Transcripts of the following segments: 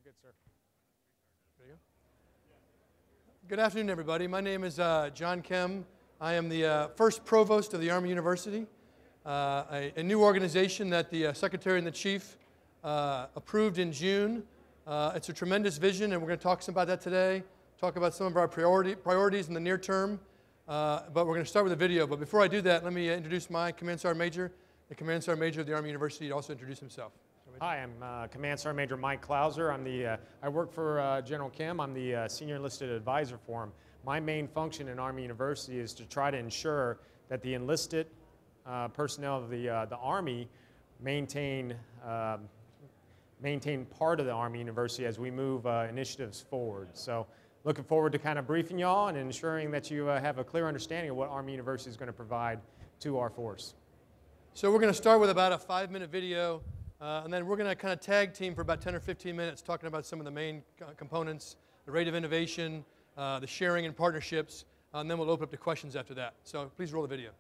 good, sir. There you go. Good afternoon, everybody. My name is John Kem. I am the first provost of the Army University, a new organization that the Secretary and the Chief approved in June. It's a tremendous vision, and we're going to talk some about that today, talk about some of our priorities in the near term, but we're going to start with a video. But before I do that, let me introduce my Command Sgt Major, the Command Sgt Major of the Army University, to also introduce himself. Hi, I'm Command Sgt Major Mike Clowser. I work for General Kim. I'm the Senior Enlisted Advisor for him. My main function in Army University is to try to ensure that the enlisted personnel of the Army maintain part of the Army University as we move initiatives forward. So looking forward to kind of briefing y'all and ensuring that you have a clear understanding of what Army University is going to provide to our force. So we're going to start with about a 5-minute video. And then we're going to kind of tag team for about 10 or 15 minutes talking about some of the main components, the rate of innovation, the sharing and partnerships, and then we'll open up to questions after that. So please roll the video.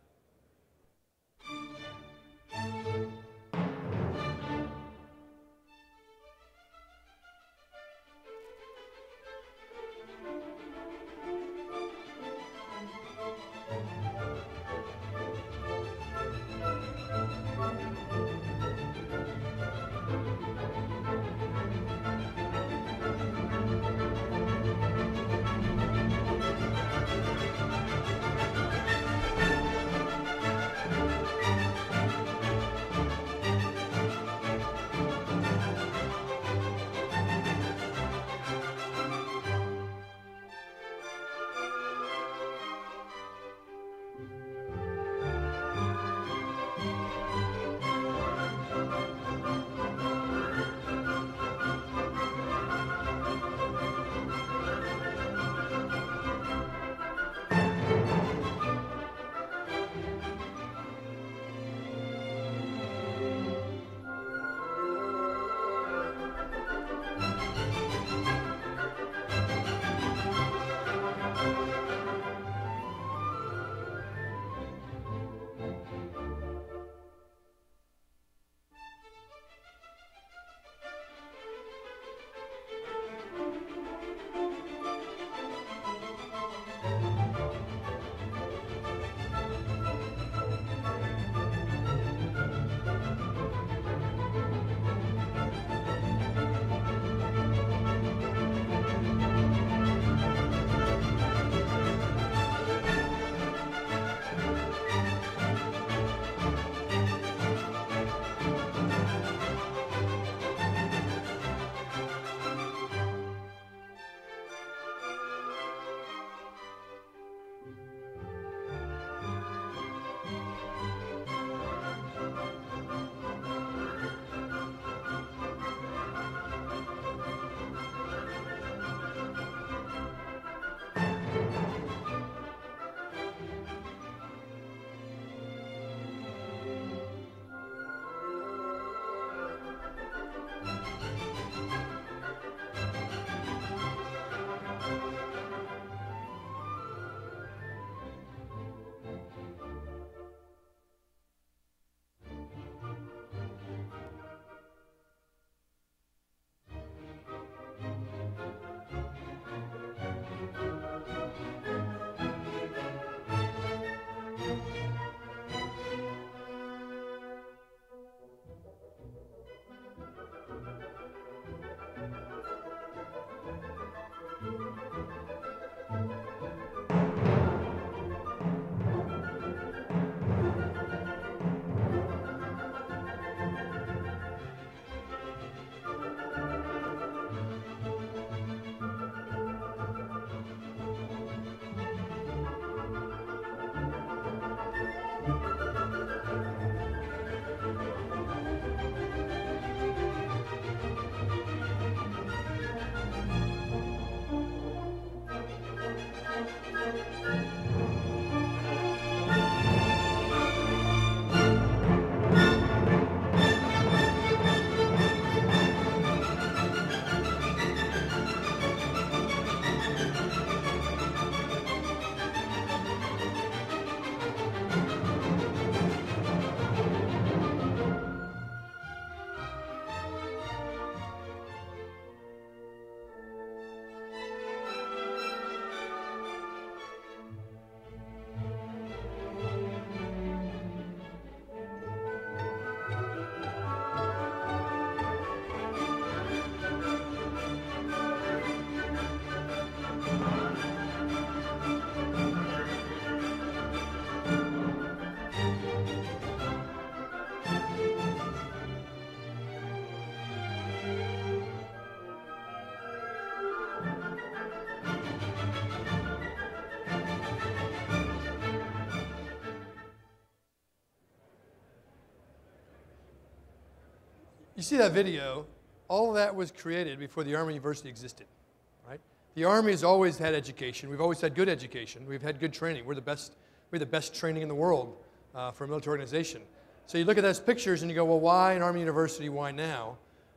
you see that video, all of that was created before the Army University existed, right? The Army has always had education. We've always had good education. We've had good training. We're the best training in the world for a military organization. So you look at those pictures and you go, well, why an Army University? Why now?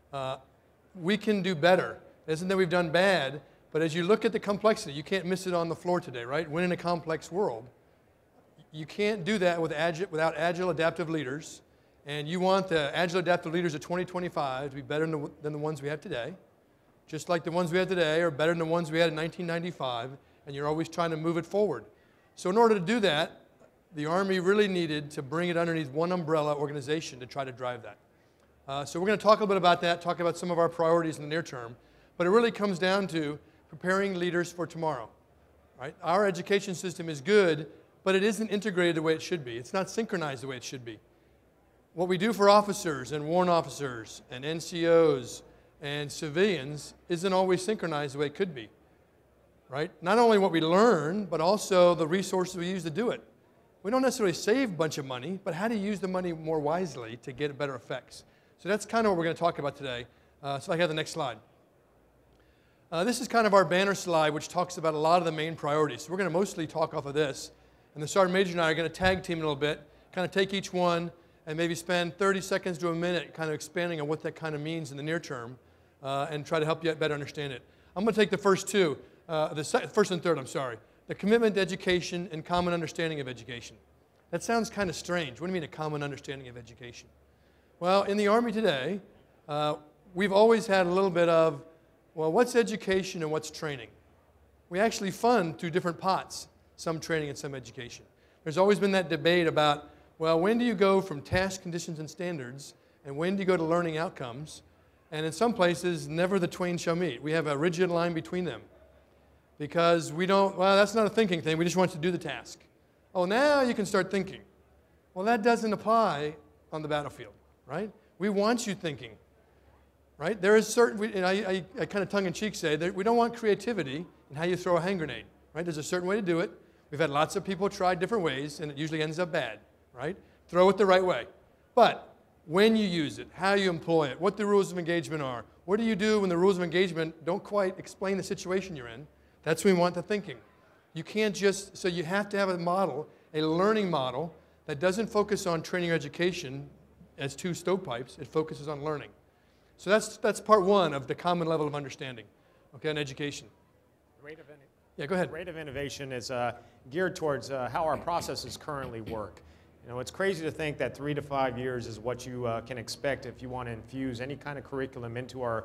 We can do better. It isn't that we've done bad, but as you look at the complexity, you can't miss it on the floor today, right? Win in a complex world. You can't do that without agile, adaptive leaders. And you want the agile, adaptive leaders of 2025 to be better than the ones we have today. Just like the ones we have today are better than the ones we had in 1995, and you're always trying to move it forward. So in order to do that, the Army really needed to bring it underneath one umbrella organization to try to drive that. So we're going to talk a little bit about that, talk about some of our priorities in the near term, but it really comes down to preparing leaders for tomorrow. Right? Our education system is good, but it isn't integrated the way it should be. It's not synchronized the way it should be. What we do for officers and warrant officers and NCOs and civilians isn't always synchronized the way it could be. Right? Not only what we learn, but also the resources we use to do it. We don't necessarily save a bunch of money, but how do you use the money more wisely to get better effects? So that's kind of what we're going to talk about today. So I have the next slide. This is kind of our banner slide, which talks about a lot of the main priorities. So we're going to mostly talk off of this. And the Sergeant Major and I are going to tag team a little bit, kind of take each one and maybe spend 30 seconds to a minute kind of expanding on what that kind of means in the near term and try to help you better understand it. I'm going to take the first two, first and third, I'm sorry. The commitment to education and common understanding of education. That sounds kind of strange. What do you mean a common understanding of education? Well, in the Army today, we've always had a little bit of, well, what's education and what's training? We actually fund through different pots, some training and some education. There's always been that debate about, well, when do you go from task, conditions, and standards, and when do you go to learning outcomes? And in some places, never the twain shall meet. We have a rigid line between them. Because we don't, well, that's not a thinking thing. We just want you to do the task. Oh, now you can start thinking. Well, that doesn't apply on the battlefield, right? We want you thinking, right? There is certain, and I kind of tongue-in-cheek say that we don't want creativity in how you throw a hand grenade, right? There's a certain way to do it. We've had lots of people try different ways, and it usually ends up bad, right? Throw it the right way. But when you use it, how you employ it, what the rules of engagement are, what do you do when the rules of engagement don't quite explain the situation you're in? That's when we want the thinking. You can't just, so you have to have a model, a learning model that doesn't focus on training or education as two stovepipes. It focuses on learning. So that's part one of the common level of understanding, okay, on education. Yeah, go ahead. The rate of innovation is geared towards how our processes currently work. You know, it's crazy to think that 3 to 5 years is what you can expect if you want to infuse any kind of curriculum into our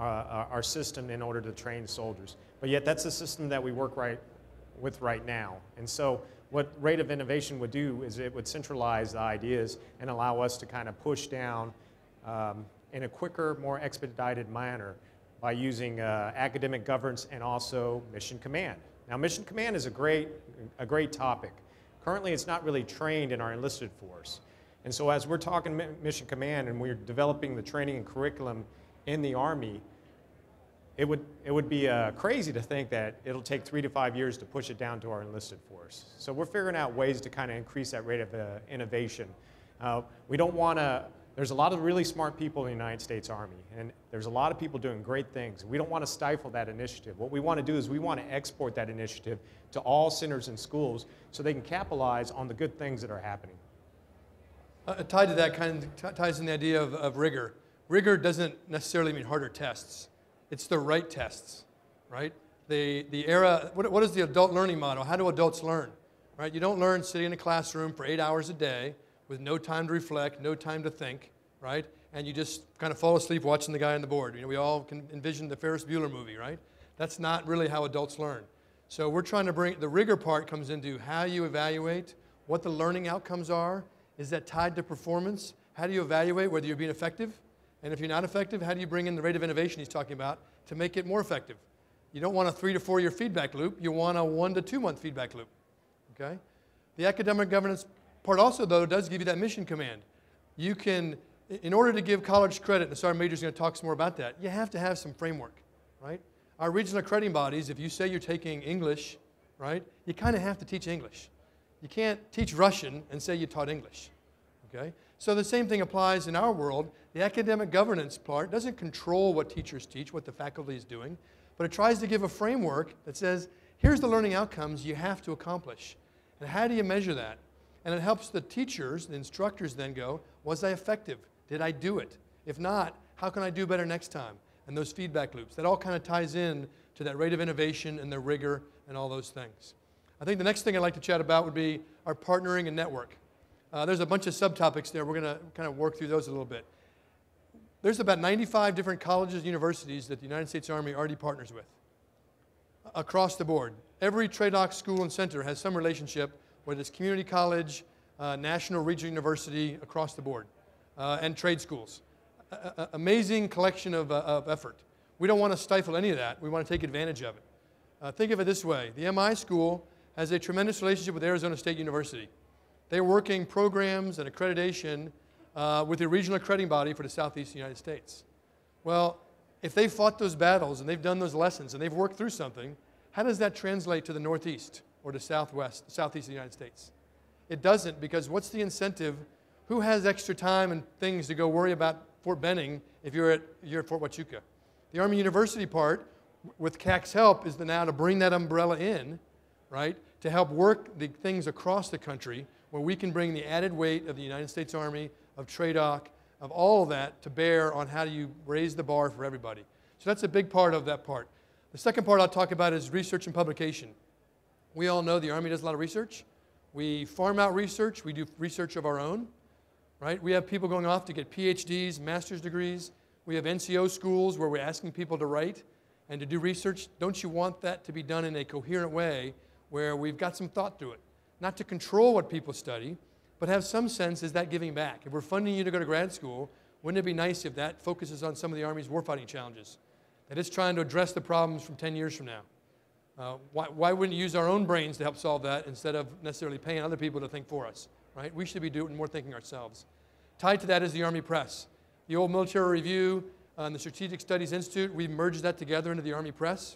system in order to train soldiers. But yet that's the system that we work with right now. And so what rate of innovation would do is it would centralize the ideas and allow us to kind of push down in a quicker, more expedited manner by using academic governance and also mission command. Now, mission command is a great topic. Currently, it's not really trained in our enlisted force. And so as we're talking mission command and we're developing the training and curriculum in the Army, it would be crazy to think that it'll take 3 to 5 years to push it down to our enlisted force. So we're figuring out ways to kind of increase that rate of innovation. We don't want to, there's a lot of really smart people in the United States Army, and there's a lot of people doing great things. We don't want to stifle that initiative. What we want to do is we want to export that initiative to all centers and schools so they can capitalize on the good things that are happening. Tied to that kind of ties in the idea of rigor. Rigor doesn't necessarily mean harder tests. It's the right tests, right? The era, what is the adult learning model? How do adults learn, right? You don't learn sitting in a classroom for 8 hours a day with no time to reflect, no time to think, right? And you just kind of fall asleep watching the guy on the board. You know, we all can envision the Ferris Bueller movie, right? That's not really how adults learn. So we're trying to bring, the rigor part comes into how you evaluate, what the learning outcomes are. Is that tied to performance? How do you evaluate whether you're being effective? And if you're not effective, how do you bring in the rate of innovation he's talking about to make it more effective? You don't want a 3 to 4 year feedback loop. You want a 1 to 2 month feedback loop, okay? The academic governance part also, though, does give you that mission command. You can, in order to give college credit, and the Sergeant Major is going to talk some more about that, you have to have some framework, right? Our regional accrediting bodies, if you say you're taking English, right, you kind of have to teach English. You can't teach Russian and say you taught English, okay? So the same thing applies in our world. The academic governance part doesn't control what teachers teach, what the faculty is doing, but it tries to give a framework that says, here's the learning outcomes you have to accomplish. And how do you measure that? And it helps the teachers, the instructors then go, was I effective? Did I do it? If not, how can I do better next time? And those feedback loops. That all kind of ties in to that rate of innovation and the rigor and all those things. I think the next thing I'd like to chat about would be our partnering and network. There's a bunch of subtopics there. We're going to kind of work through those a little bit. There's about 95 different colleges and universities that the United States Army already partners with across the board. Every TRADOC school and center has some relationship, whether it's community college, national, regional university, across the board, and trade schools. Amazing collection of effort. We don't want to stifle any of that. We want to take advantage of it. Think of it this way. The MI school has a tremendous relationship with Arizona State University. They're working programs and accreditation with the regional accrediting body for the Southeast United States. Well, if they fought those battles and they've done those lessons and they've worked through something, how does that translate to the Northeast or the Southwest, Southeast of the United States? It doesn't, because what's the incentive? Who has extra time and things to go worry about Fort Benning if you're at Fort Huachuca? The Army University part, with CAC's help, is now to bring that umbrella in, right, to help work the things across the country where we can bring the added weight of the United States Army, of TRADOC, of all of that to bear on how do you raise the bar for everybody. So that's a big part of that part. The second part I'll talk about is research and publication. We all know the Army does a lot of research. We farm out research. We do research of our own, right? We have people going off to get PhDs, master's degrees. We have NCO schools where we're asking people to write and to do research. Don't you want that to be done in a coherent way where we've got some thought through it? Not to control what people study, but have some sense, is that giving back? If we're funding you to go to grad school, wouldn't it be nice if that focuses on some of the Army's warfighting challenges? That it's trying to address the problems from 10 years from now. Why wouldn't you use our own brains to help solve that instead of necessarily paying other people to think for us, right? We should be doing more thinking ourselves. Tied to that is the Army Press. The old Military Review and the Strategic Studies Institute, we've merged that together into the Army Press.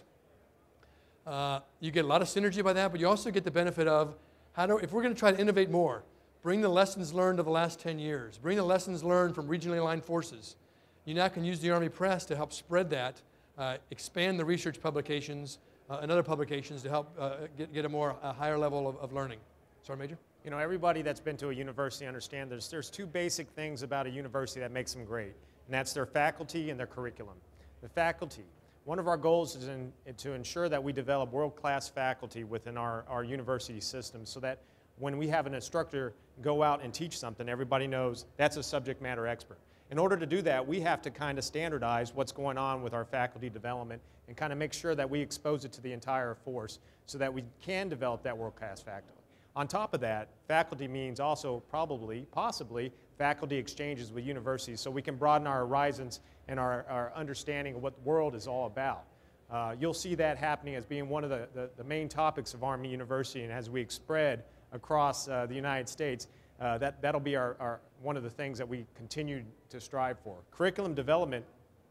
You get a lot of synergy by that, but you also get the benefit of, if we're going to try to innovate more, bring the lessons learned of the last 10 years, bring the lessons learned from regionally aligned forces. You now can use the Army Press to help spread that, expand the research publications and other publications to help get a higher level of learning. Sorry, Major? You know, everybody that's been to a university understands there's two basic things about a university that makes them great, and that's their faculty and their curriculum. The faculty. One of our goals is to ensure that we develop world-class faculty within our university system so that when we have an instructor go out and teach something, everybody knows that's a subject matter expert. In order to do that, we have to kind of standardize what's going on with our faculty development and kind of make sure that we expose it to the entire force so that we can develop that world-class faculty. On top of that, faculty means also possibly, faculty exchanges with universities so we can broaden our horizons and our understanding of what the world is all about. You'll see that happening as being one of the main topics of Army University, and as we spread across the United States, that'll be one of the things that we continue to strive for. Curriculum development,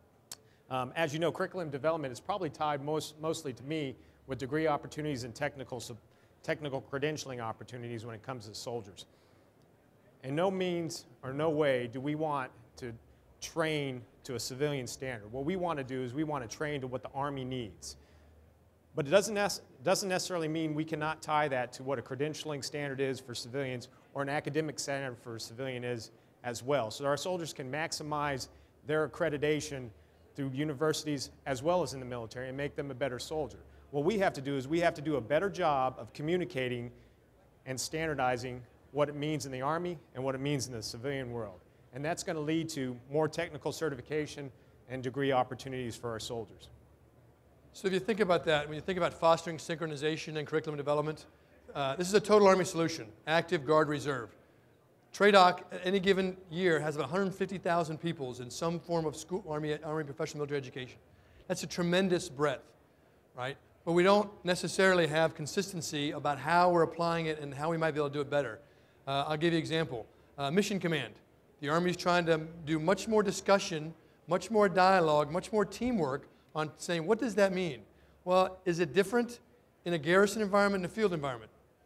as you know, curriculum development is probably tied mostly to me with degree opportunities and technical credentialing opportunities when it comes to soldiers. In no means or no way do we want to train to a civilian standard. What we want to do is we want to train to what the Army needs. But it doesn't necessarily mean we cannot tie that to what a credentialing standard is for civilians or an academic standard for a civilian is as well. So our soldiers can maximize their accreditation through universities as well as in the military and make them a better soldier. What we have to do is we have to do a better job of communicating and standardizing what it means in the Army and what it means in the civilian world. And that's going to lead to more technical certification and degree opportunities for our soldiers. So if you think about that, when you think about fostering synchronization and curriculum development, this is a total Army solution, active, guard, reserve. TRADOC at any given year has about 150,000 pupils in some form of school, Army professional military education. That's a tremendous breadth, right? But we don't necessarily have consistency about how we're applying it and how we might be able to do it better. I'll give you an example. Mission Command. The Army's trying to do much more discussion, much more dialogue, much more teamwork on saying, what does that mean? Well, is it different in a garrison environment and a field environment?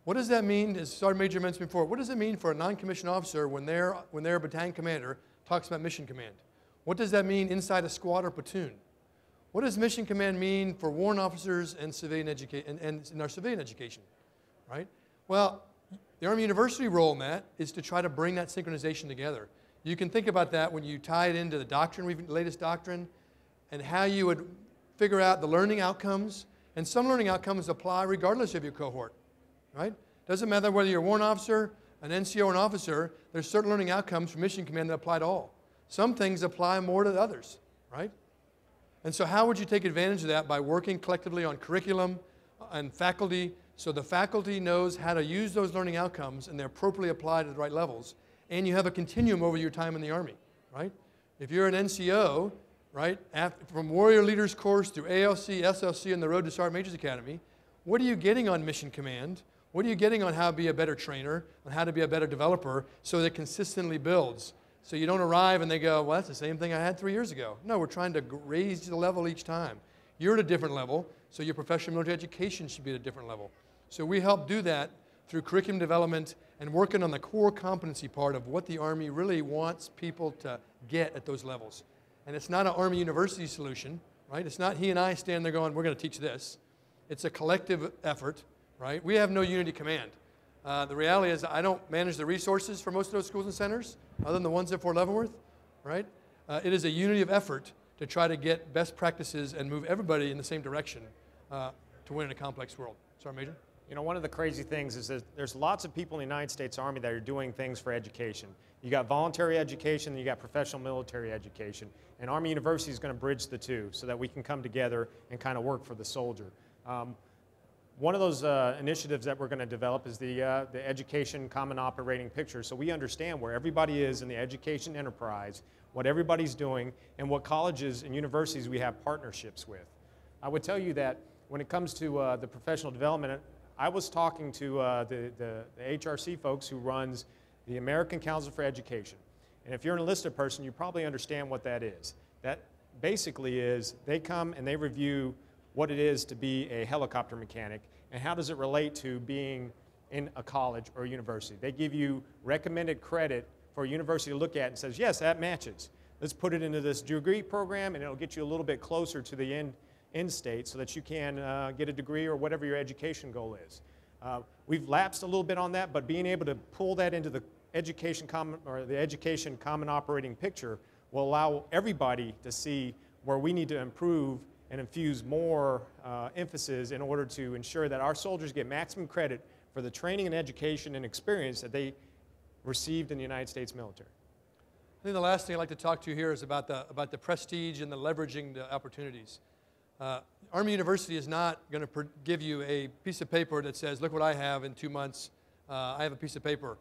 What does that mean, as Sergeant Major mentioned before, what does it mean for a non-commissioned officer when their battalion commander talks about mission command? What does that mean inside a squad or platoon? What does mission command mean for warrant officers and civilian education and in our civilian education, right? Well, the Army University role in that is to try to bring that synchronization together. You can think about that when you tie it into the doctrine, latest doctrine, and how you would figure out the learning outcomes. And some learning outcomes apply regardless of your cohort, right? Doesn't matter whether you're a warrant officer, an NCO, or an officer, there's certain learning outcomes from mission command that apply to all. Some things apply more to others, right? And so how would you take advantage of that? By working collectively on curriculum and faculty, so the faculty knows how to use those learning outcomes and they're appropriately applied at the right levels, and you have a continuum over your time in the Army, right? If you're an NCO, right, from Warrior Leaders course through ALC, SLC, and the Road to Sergeant Major's Academy, what are you getting on mission command? What are you getting on how to be a better trainer, on how to be a better developer, so that it consistently builds? So you don't arrive and they go, well, that's the same thing I had 3 years ago. No, we're trying to raise the level each time. You're at a different level, so your professional military education should be at a different level. So we help do that through curriculum development and working on the core competency part of what the Army really wants people to get at those levels. And it's not an Army University solution, right? It's not he and I stand there going, we're going to teach this. It's a collective effort, right? We have no unity command. The reality is I don't manage the resources for most of those schools and centers, other than the ones at Fort Leavenworth, right? It is a unity of effort to try to get best practices and move everybody in the same direction to win in a complex world. Sergeant Major? You know, one of the crazy things is that there's lots of people in the United States Army that are doing things for education. You got voluntary education, and you got professional military education. And Army University is going to bridge the two so that we can come together and kind of work for the soldier. One of those initiatives that we're going to develop is the Education Common Operating Picture, so we understand where everybody is in the education enterprise, what everybody's doing, and what colleges and universities we have partnerships with. I would tell you that when it comes to the professional development, I was talking to the HRC folks who runs the American Council for Education. And if you're an enlisted person, you probably understand what that is. That basically is they come and they review what it is to be a helicopter mechanic and how does it relate to being in a college or a university. They give you recommended credit for a university to look at and says, yes, that matches. Let's put it into this degree program and it'll get you a little bit closer to the end state so that you can get a degree or whatever your education goal is. We've lapsed a little bit on that, but being able to pull that into the education common operating picture will allow everybody to see where we need to improve and infuse more emphasis in order to ensure that our soldiers get maximum credit for the training and education and experience that they received in the United States military. I think the last thing I'd like to talk to you here is about the prestige and the leveraging the opportunities. Army University is not going to give you a piece of paper that says, look what I have in 2 months, I have a piece of paper.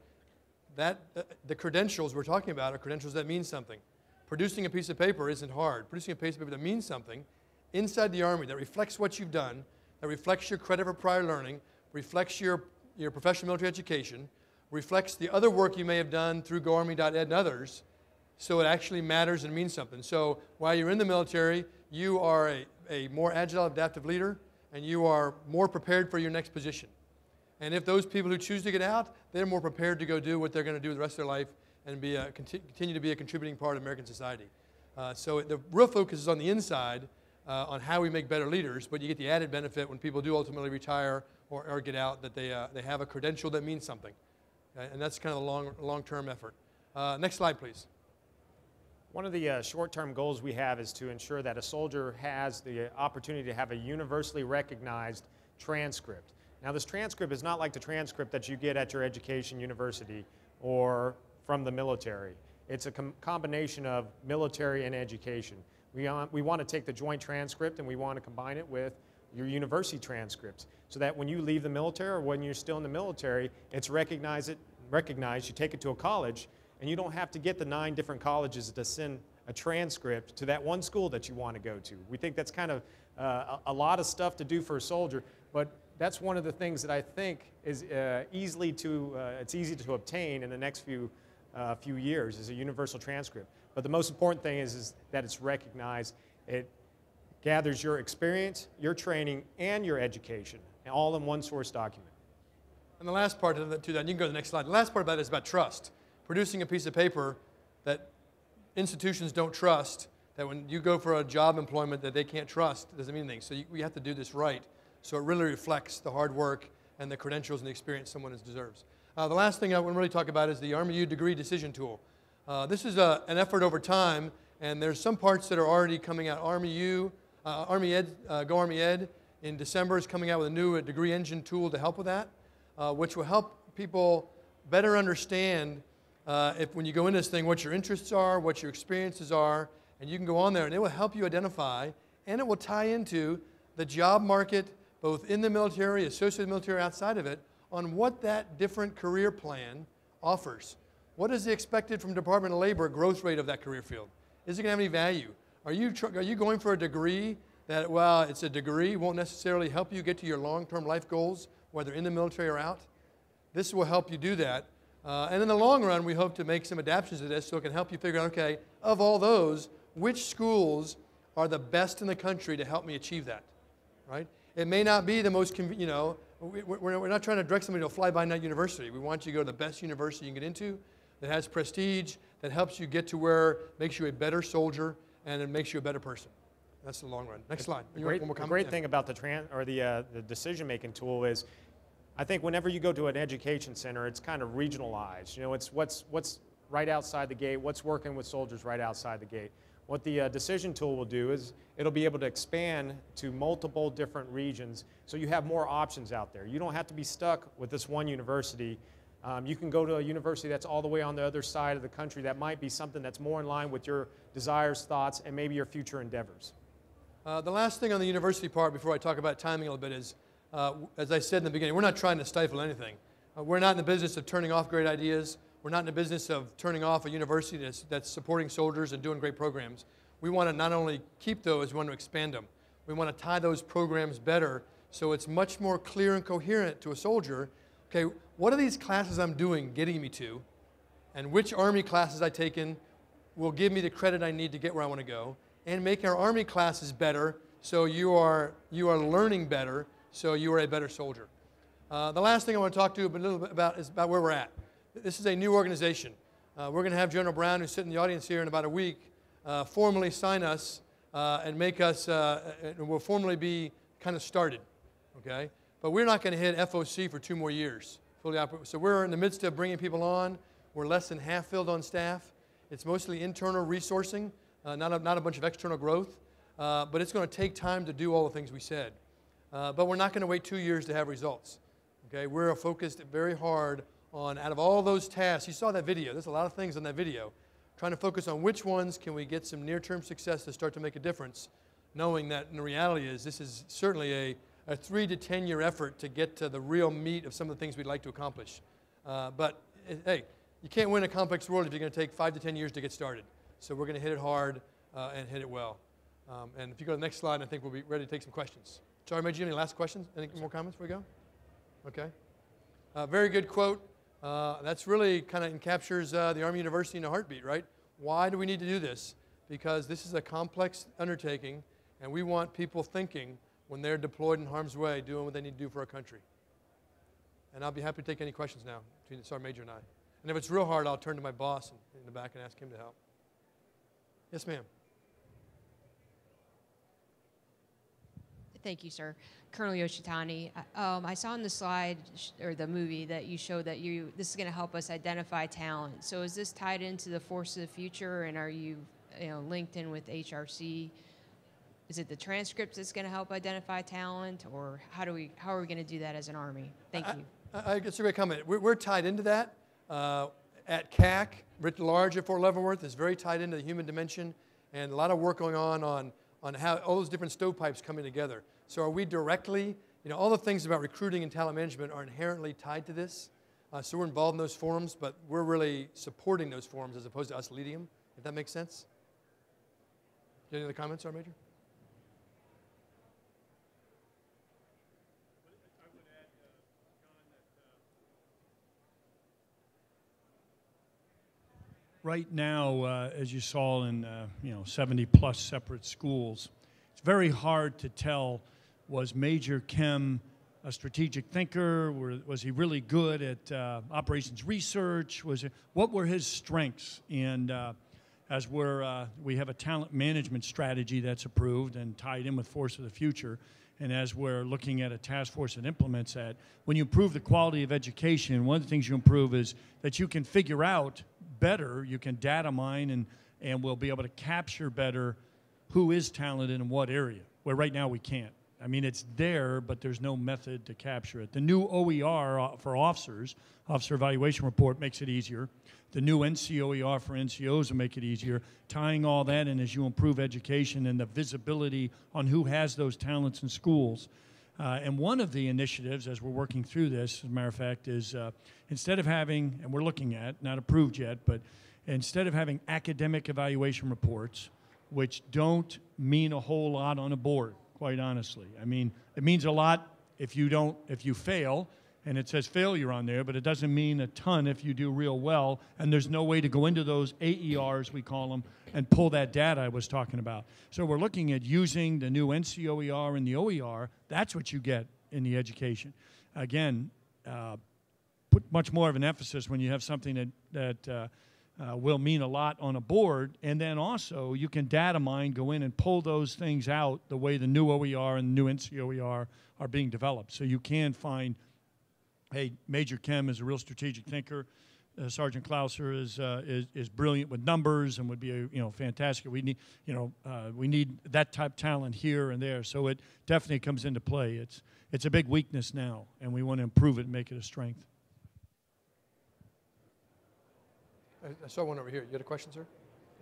The credentials we're talking about are credentials that mean something. Producing a piece of paper isn't hard. Producing a piece of paper that means something inside the Army that reflects what you've done, that reflects your credit for prior learning, reflects your professional military education, reflects the other work you may have done through GoArmy.ed and others, so it actually matters and means something. So while you're in the military, you are a more agile, adaptive leader, and you are more prepared for your next position. And if those people who choose to get out, they're more prepared to go do what they're going to do the rest of their life and continue to be a contributing part of American society. So the real focus is on the inside, on how we make better leaders, but you get the added benefit when people do ultimately retire or get out that they have a credential that means something. Okay? And that's kind of a long-term effort. Next slide, please. One of the short-term goals we have is to ensure that a soldier has the opportunity to have a universally recognized transcript. Now, this transcript is not like the transcript that you get at your education university or from the military. It's a combination of military and education. We want to take the joint transcript and we want to combine it with your university transcripts so that when you leave the military or when you're still in the military, it's recognized, you take it to a college, and you don't have to get the 9 different colleges to send a transcript to that one school that you want to go to. We think that's kind of a lot of stuff to do for a soldier, but that's one of the things that I think is easy to obtain in the next few years is a universal transcript. But the most important thing is that it's recognized. It gathers your experience, your training, and your education, all in one source document. And the last part to that, and you can go to the next slide, the last part about it is about trust. Producing a piece of paper that institutions don't trust, that when you go for a job employment that they can't trust, doesn't mean anything. So we have to do this right, so it really reflects the hard work and the credentials and the experience someone deserves. The last thing I want to really talk about is the Army U degree decision tool. This is an effort over time, and there's some parts that are already coming out. Army U, Army Ed, Go Army Ed in December is coming out with a new degree engine tool to help with that, which will help people better understand if when you go into this thing, what your interests are, what your experiences are, and you can go on there, and it will help you identify, and it will tie into the job market, both in the military, associated military, outside of it, on what that different career plan offers. What is the expected from Department of Labor growth rate of that career field? Is it going to have any value? Are you going for a degree that, well, it's a degree, won't necessarily help you get to your long-term life goals, whether in the military or out? This will help you do that. And in the long run, we hope to make some adaptations to this so it can help you figure out, okay, of all those, which schools are the best in the country to help me achieve that, right? It may not be the most, we're not trying to direct somebody to a fly-by-night university. We want you to go to the best university you can get into that has prestige, that helps you get to where makes you a better soldier and it makes you a better person. That's the long run. Next slide. The great thing about the decision-making tool is, I think whenever you go to an education center, it's kind of regionalized. You know, it's what's right outside the gate, what's working with soldiers right outside the gate. What the decision tool will do is it'll be able to expand to multiple different regions, so you have more options out there. You don't have to be stuck with this one university. You can go to a university that's all the way on the other side of the country that might be something that's more in line with your desires, thoughts, and maybe your future endeavors. The last thing on the university part before I talk about timing a little bit is, as I said in the beginning, we're not trying to stifle anything. We're not in the business of turning off great ideas. We're not in the business of turning off a university that's supporting soldiers and doing great programs. We want to not only keep those, we want to expand them. We want to tie those programs better so it's much more clear and coherent to a soldier. Okay, what are these classes I'm doing getting me to? And which Army classes I've taken will give me the credit I need to get where I want to go? And make our Army classes better so you are learning better, so you are a better soldier. The last thing I want to talk to you a little bit about is about where we're at. This is a new organization. We're going to have General Brown, who's sitting in the audience here in about a week, formally sign us and make us, and we'll formally be kind of started, okay? But we're not going to hit FOC for 2 more years. So we're in the midst of bringing people on. We're less than half filled on staff. It's mostly internal resourcing, not a bunch of external growth. But it's going to take time to do all the things we said. But we're not going to wait 2 years to have results. Okay? We're focused very hard on, out of all those tasks, you saw that video. There's a lot of things on that video. Trying to focus on which ones can we get some near-term success to start to make a difference, knowing that in the reality is this is certainly a 3 to 10 year effort to get to the real meat of some of the things we'd like to accomplish. But hey, you can't win a complex world if you're going to take 5 to 10 years to get started. So we're going to hit it hard and hit it well. And if you go to the next slide, I think we'll be ready to take some questions. Sorry, Major, any last questions? Any more comments before we go? Okay. Very good quote. That's really kind of encaptures the Army University in a heartbeat, right? Why do we need to do this? Because this is a complex undertaking, and we want people thinking when they're deployed in harm's way, doing what they need to do for our country. And I'll be happy to take any questions now between the Sergeant Major and I. And if it's real hard, I'll turn to my boss in the back and ask him to help. Yes, ma'am. Thank you, sir. Colonel Yoshitani, I saw in the slide, or the movie, that you showed that this is going to help us identify talent. So is this tied into the Force of the Future, and are you linked in with HRC? Is it the transcripts that's going to help identify talent, or how are we going to do that as an Army? Thank you. It's a great comment. We're tied into that. At CAC, writ large at Fort Leavenworth, is very tied into the human dimension, and a lot of work going on how all those different stovepipes coming together. So are we directly, all the things about recruiting and talent management are inherently tied to this. So we're involved in those forums, but we're really supporting those forums as opposed to us leading them, if that makes sense. Any other comments, Sergeant Major? Right now, as you saw in 70-plus separate schools, it's very hard to tell, was Major Kim a strategic thinker? Was he really good at operations research? What were his strengths? And as we have a talent management strategy that's approved and tied in with Force of the Future, and as we're looking at a task force that implements that, when you improve the quality of education, one of the things you improve is that you can figure out better, you can data mine, and we'll be able to capture better who is talented in what area, where right now we can't. I mean, it's there, but there's no method to capture it. The new OER for officers, Officer Evaluation Report, makes it easier. The new NCOER for NCOs will make it easier. Tying all that in as you improve education and the visibility on who has those talents in schools. And one of the initiatives, as we're working through this, as a matter of fact, is instead of having, and we're looking at, not approved yet, but instead of having academic evaluation reports, which don't mean a whole lot on a board, quite honestly. I mean, it means a lot if you fail, and it says failure on there, but it doesn't mean a ton if you do real well, and there's no way to go into those AERs, we call them, and pull that data I was talking about. So we're looking at using the new NCOER and the OER. That's what you get in the education. Again, put much more of an emphasis when you have something that will mean a lot on a board, and then also you can data mine, go in and pull those things out the way the new OER and the new NCOER are being developed. So you can find, hey, Major Kim is a real strategic thinker. Sergeant Clowser is brilliant with numbers and would be fantastic. We need we need that type of talent here and there. So it definitely comes into play. It's a big weakness now, and we want to improve it and make it a strength. I saw one over here. You had a question, sir? Yeah.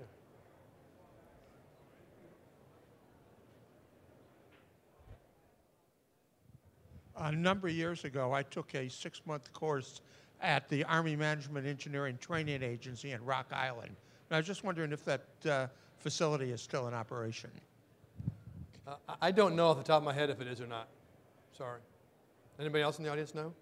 A number of years ago, I took a 6-month course at the Army Management Engineering Training Agency in Rock Island. And I was just wondering if that facility is still in operation. I don't know off the top of my head if it is or not. Sorry. Anybody else in the audience know?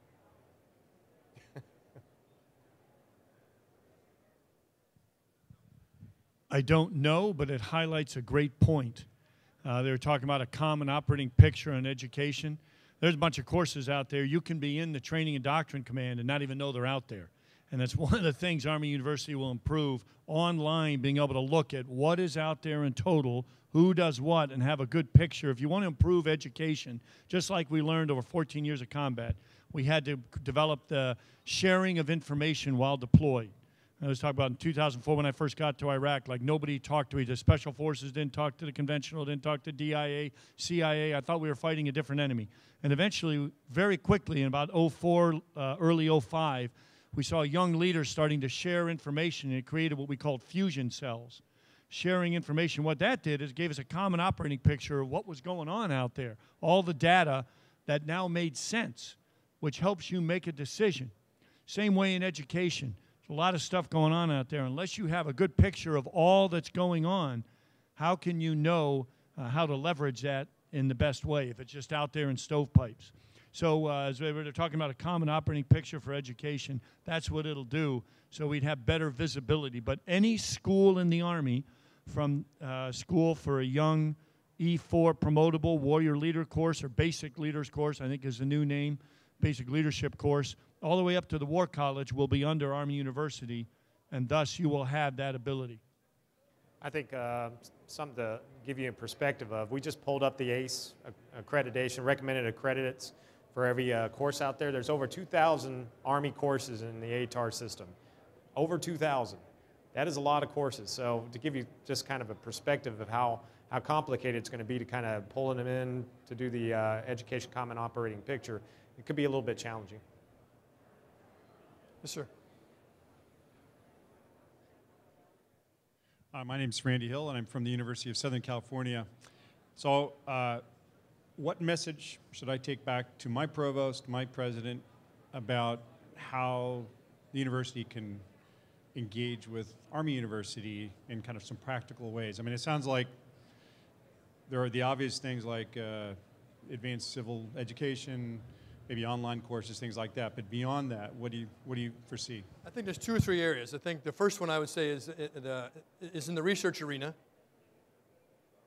I don't know, but it highlights a great point. They were talking about a common operating picture in education. There's a bunch of courses out there. You can be in the Training and Doctrine Command and not even know they're out there. And that's one of the things Army University will improve online, being able to look at what is out there in total, who does what, and have a good picture. If you want to improve education, just like we learned over 14 years of combat, we had to develop the sharing of information while deployed. I was talking about in 2004 when I first got to Iraq, like nobody talked to each other. Special Forces didn't talk to the conventional, didn't talk to DIA, CIA. I thought we were fighting a different enemy. And eventually, very quickly, in about 04, early 05, we saw young leaders starting to share information, and it created what we called fusion cells. Sharing information, what that did is it gave us a common operating picture of what was going on out there. All the data that now made sense, which helps you make a decision. Same way in education. There's a lot of stuff going on out there. Unless you have a good picture of all that's going on, how can you know how to leverage that in the best way if it's just out there in stovepipes? So as we were talking about a common operating picture for education, that's what it'll do, so we'd have better visibility. But any school in the Army, from school for a young E4 promotable warrior leader course or basic leaders course, I think is the new name, basic leadership course, all the way up to the War College will be under Army University, and thus you will have that ability. I think something to give you a perspective of, we just pulled up the ACE accreditation, recommended accredits for every course out there. There's over 2,000 Army courses in the ATAR system. Over 2,000. That is a lot of courses. So to give you just kind of a perspective of how complicated it's going to be to kind of pulling them in to do the Education Common Operating Picture, it could be a little bit challenging. Yes, sir. My name is Randy Hill, and I'm from the University of Southern California. So what message should I take back to my provost, my president, about how the university can engage with Army University in kind of some practical ways? I mean, it sounds like there are the obvious things like advanced civil education, maybe online courses, things like that. But beyond that, what do you foresee? I think there's 2 or 3 areas. I think the first one I would say is in the research arena.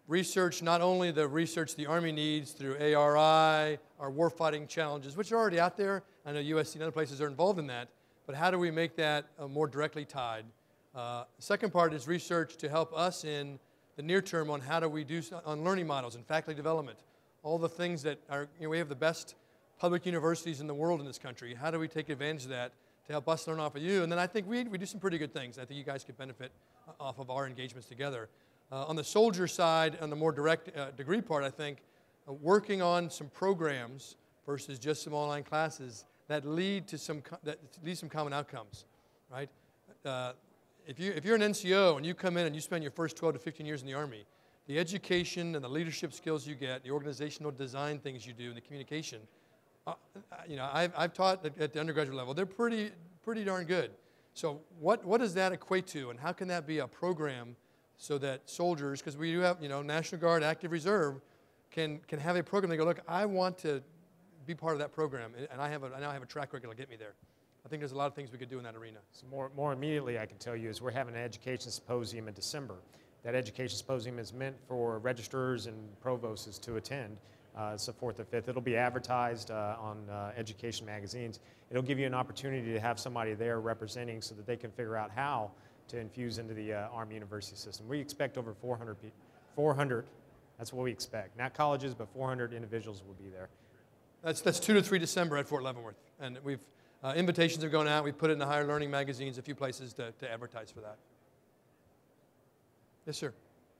research, not only the research the Army needs through ARI, our warfighting challenges, which are already out there. I know USC and other places are involved in that, but how do we make that more directly tied? The second part is research to help us in the near term on how do we do on learning models and faculty development. All the things that are, we have the best public universities in the world in this country. How do we take advantage of that to help us learn off of you? And then I think we do some pretty good things. I think you guys could benefit off of our engagements together. On the soldier side, on the more direct degree part, I think working on some programs versus just some online classes that lead to some common outcomes, right? If you're an NCO and you come in and you spend your first 12 to 15 years in the Army, the education and the leadership skills you get, the organizational design things you do, and the communication, I've taught at the undergraduate level. They're pretty darn good. So what does that equate to, and how can that be a program so that soldiers, because we do have, National Guard, Active Reserve, can have a program. They go, look, I want to be part of that program, and I now have a track record that'll get me there. I think there's a lot of things we could do in that arena. So more immediately, I can tell you is we're having an education symposium in December. That education symposium is meant for registrars and provosts to attend. It's the 4th or 5th. It'll be advertised on education magazines. It'll give you an opportunity to have somebody there representing so that they can figure out how to infuse into the Army University system. We expect over 400 people. 400, that's what we expect. Not colleges, but 400 individuals will be there. That's 2 to 3 December at Fort Leavenworth. And we've invitations are going out. We've put it in the higher learning magazines, a few places to advertise for that. Yes, sir.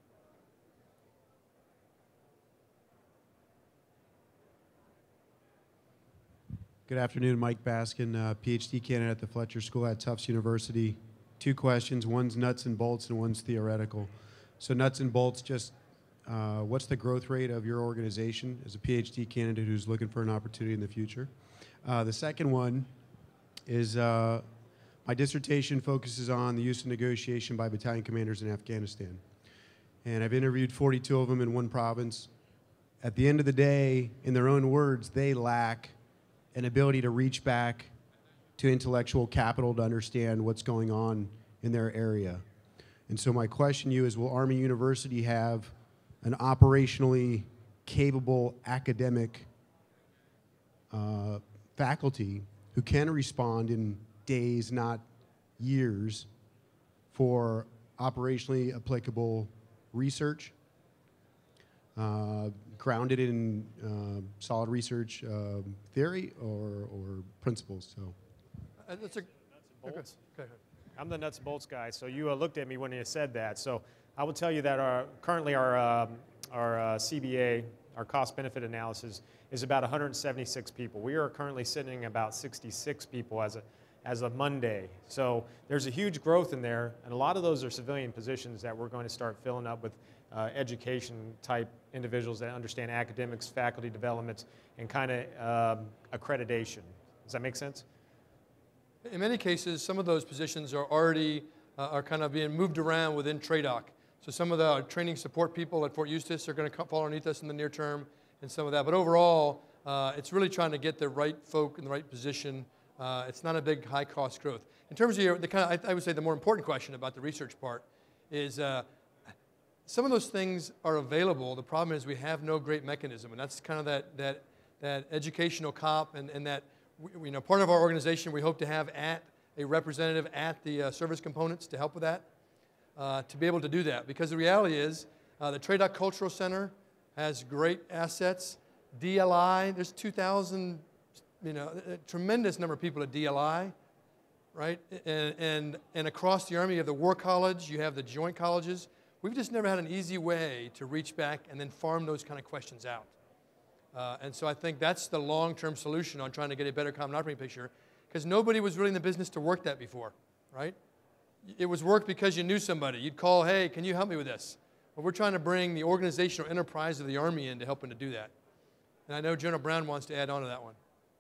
Good afternoon, Mike Baskin, PhD candidate at the Fletcher School at Tufts University. 2 questions, one's nuts and bolts and one's theoretical. So nuts and bolts, just what's the growth rate of your organization as a PhD candidate who's looking for an opportunity in the future? The second one is my dissertation focuses on the use of negotiation by battalion commanders in Afghanistan. And I've interviewed 42 of them in one province. At the end of the day, in their own words, they lack an ability to reach back to intellectual capital to understand what's going on in their area. And so my question to you is, will Army University have an operationally capable academic faculty who can respond in days, not years, for operationally applicable research, grounded in solid research theory or principles? So. That's a Bolts. okay. I'm the nuts and bolts guy, so you looked at me when you said that. So I will tell you that currently our CBA, our cost-benefit analysis, is about 176 people. We are currently sitting about 66 people as of Monday. So there's a huge growth in there, and a lot of those are civilian positions that we're going to start filling up with education-type individuals that understand academics, faculty development, and kind of accreditation. Does that make sense? In many cases, some of those positions are already kind of being moved around within TRADOC. So some of the training support people at Fort Eustis are going to fall underneath us in the near term, and some of that. But overall, it's really trying to get the right folk in the right position. It's not a big high-cost growth. In terms of I would say the more important question about the research part is some of those things are available. The problem is we have no great mechanism, and that's kind of that educational cop and that. Part of our organization, we hope to have a representative at the service components to help with that, to be able to do that. Because the reality is, the TRADOC Cultural Center has great assets. DLI, there's 2,000, a tremendous number of people at DLI, right? And across the Army, you have the War College, you have the joint colleges. We've just never had an easy way to reach back and then farm those kind of questions out. And so I think that's the long-term solution on trying to get a better common operating picture, because nobody was really in the business to work that before, right? It was work because you knew somebody. You'd call, hey, can you help me with this? Well, we're trying to bring the organizational enterprise of the Army in to helping to do that. And I know General Brown wants to add on to that one.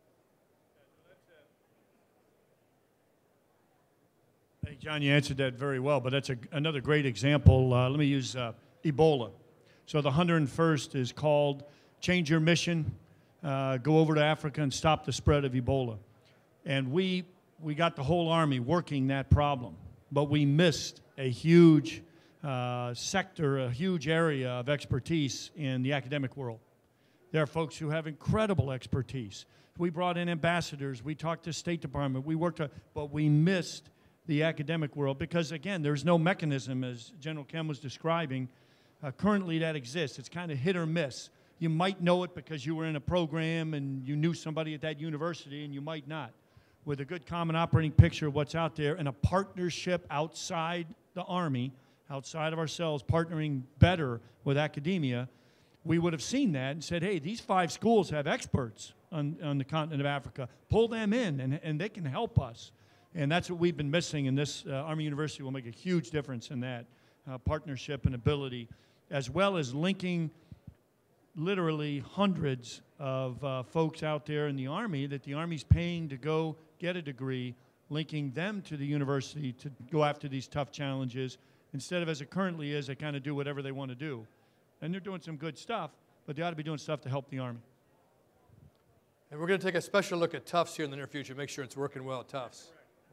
Hey, John, you answered that very well, but that's another great example. Let me use Ebola. So the 101st is called Change Your Mission, go over to Africa and stop the spread of Ebola. And we got the whole Army working that problem, but we missed a huge sector, a huge area of expertise in the academic world. There are folks who have incredible expertise. We brought in ambassadors. We talked to State Department. We worked, but we missed the academic world because, again, there's no mechanism, as General Kem was describing, currently that exists. It's kind of hit or miss. You might know it because you were in a program and you knew somebody at that university, and you might not. With a good common operating picture of what's out there and a partnership outside the Army, outside of ourselves, partnering better with academia, we would have seen that and said, hey, these 5 schools have experts on the continent of Africa. Pull them in, and they can help us. And that's what we've been missing, and this Army University will make a huge difference in that partnership and ability, as well as linking literally hundreds of folks out there in the Army that the Army's paying to go get a degree, linking them to the university to go after these tough challenges, instead of, as it currently is, they kind of do whatever they want to do. And they're doing some good stuff, but they ought to be doing stuff to help the Army. And we're going to take a special look at Tufts here in the near future, make sure it's working well at Tufts.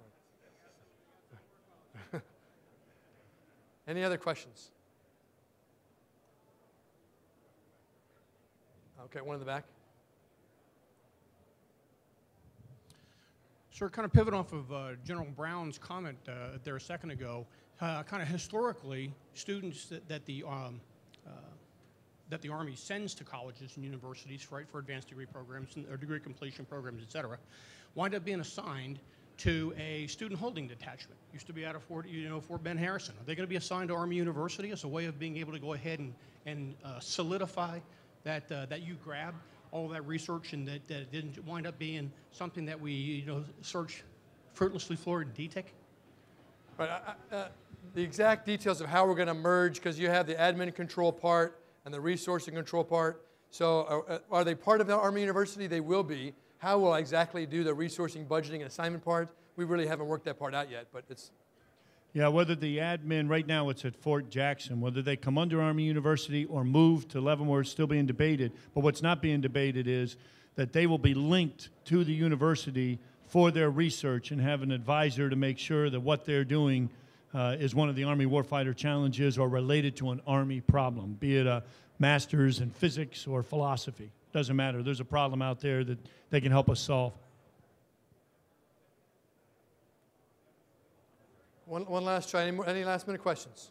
Any other questions? Okay, one in the back. Sir, kind of pivot off of General Brown's comment there a second ago. Kind of historically, students that the Army sends to colleges and universities, right, for advanced degree programs or degree completion programs, et cetera, wind up being assigned to a student holding detachment. Used to be out of Fort Ben Harrison. Are they going to be assigned to Army University as a way of being able to go ahead and solidify that you grabbed all that research and that it didn't wind up being something that we search fruitlessly for in DTEC? Right. The exact details of how we're going to merge, because you have the admin control part and the resourcing control part. So are they part of the Army University? They will be. How will I exactly do the resourcing, budgeting, and assignment part? We really haven't worked that part out yet, but it's... Yeah, whether the admin, right now it's at Fort Jackson, whether they come under Army University or move to Leavenworth, it's still being debated. But what's not being debated is that they will be linked to the university for their research and have an advisor to make sure that what they're doing is one of the Army warfighter challenges or related to an Army problem, be it a master's in physics or philosophy. Doesn't matter. There's a problem out there that they can help us solve. One last try. Any last minute questions?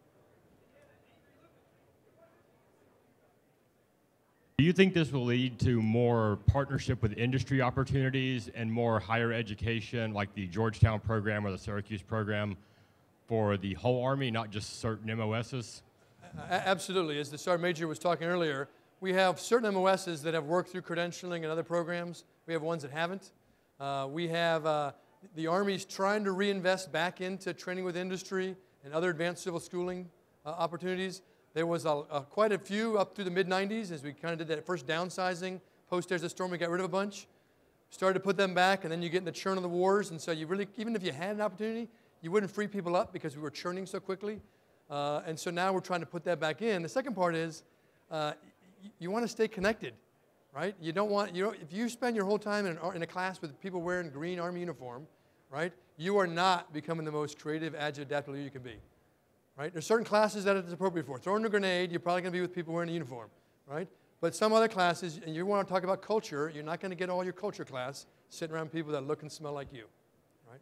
Do you think this will lead to more partnership with industry opportunities and more higher education, like the Georgetown program or the Syracuse program, for the whole Army, not just certain MOSs? Absolutely. As the Sergeant Major was talking earlier, we have certain MOSs that have worked through credentialing and other programs. We have ones that haven't. We have the Army's trying to reinvest back into training with industry and other advanced civil schooling opportunities. There was quite a few up through the mid-90s as we kind of did that first downsizing. Post-Desert Storm, we got rid of a bunch. Started to put them back, and then you get in the churn of the wars, and so you really, even if you had an opportunity, you wouldn't free people up because we were churning so quickly. And so now we're trying to put that back in. The second part is you want to stay connected, right? You don't want, if you spend your whole time in a class with people wearing green Army uniform, right, you are not becoming the most creative, agile, adaptable you can be, right? There's certain classes that it's appropriate for. Throwing a grenade, you're probably going to be with people wearing a uniform, right? But some other classes, and you want to talk about culture, you're not going to get all your culture class sitting around people that look and smell like you, right?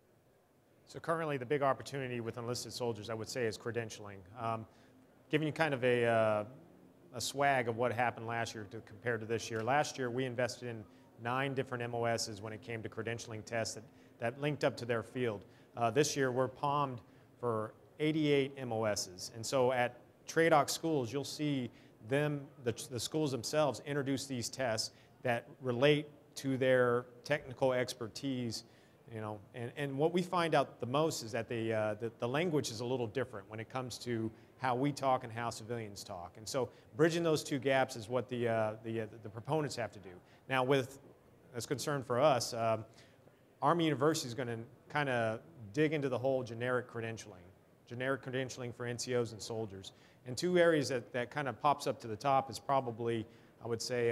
So currently the big opportunity with enlisted soldiers, I would say, is credentialing. Giving you kind of a swag of what happened last year compared to this year. Last year we invested in 9 different MOSs when it came to credentialing tests that linked up to their field. This year we're palmed for 88 MOSs. And so at TRADOC schools, you'll see them, the schools themselves, introduce these tests that relate to their technical expertise. And what we find out the most is that the language is a little different when it comes to how we talk and how civilians talk. And so bridging those 2 gaps is what the proponents have to do. Now, as concern for us, Army University is going to kind of dig into the whole generic credentialing for NCOs and soldiers. And 2 areas that kind of pops up to the top is probably, I would say,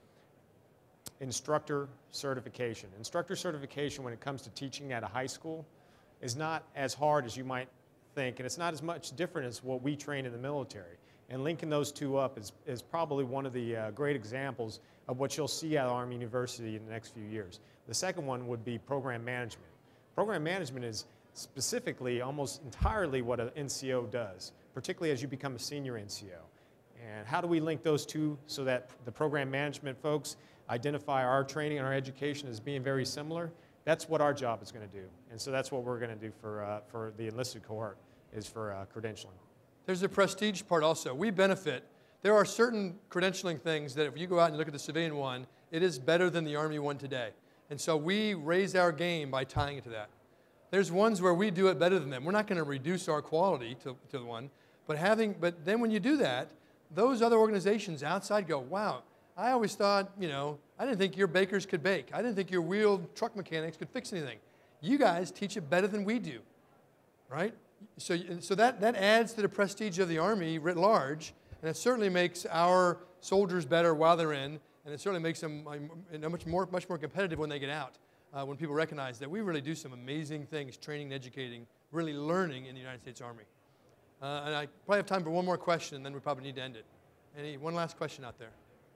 instructor certification. Instructor certification when it comes to teaching at a high school is not as hard as you might think, and it's not as much different as what we train in the military. And linking those two up is probably one of the great examples of what you'll see at Army University in the next few years. The second one would be program management. Program management is specifically almost entirely what an NCO does, particularly as you become a senior NCO. And how do we link those two so that the program management folks identify our training and our education as being very similar? That's what our job is going to do. And so that's what we're going to do for the enlisted cohort, is for credentialing. There's a prestige part also. We benefit. There are certain credentialing things that if you go out and look at the civilian one, it is better than the Army one today. And so we raise our game by tying it to that. There's ones where we do it better than them. We're not going to reduce our quality to the one, but then when you do that, those other organizations outside go, wow, I always thought, you know, I didn't think your bakers could bake. I didn't think your wheeled truck mechanics could fix anything. You guys teach it better than we do, right? So that adds to the prestige of the Army writ large, and it certainly makes our soldiers better while they're in, and it certainly makes them much more competitive when they get out, when people recognize that we really do some amazing things, training and educating, really learning in the United States Army. And I probably have time for one more question, and then we probably need to end it. One last question out there?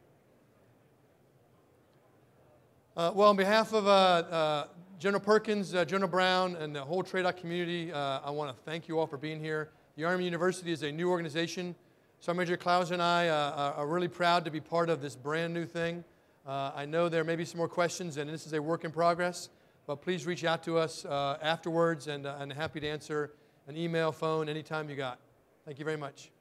Well, on behalf of General Perkins, General Brown, and the whole TRADOC community, I want to thank you all for being here. The Army University is a new organization. Sergeant Major Clowser and I are really proud to be part of this brand new thing. I know there may be some more questions, and this is a work in progress, but please reach out to us afterwards, and happy to answer an email, phone, anytime you got. Thank you very much.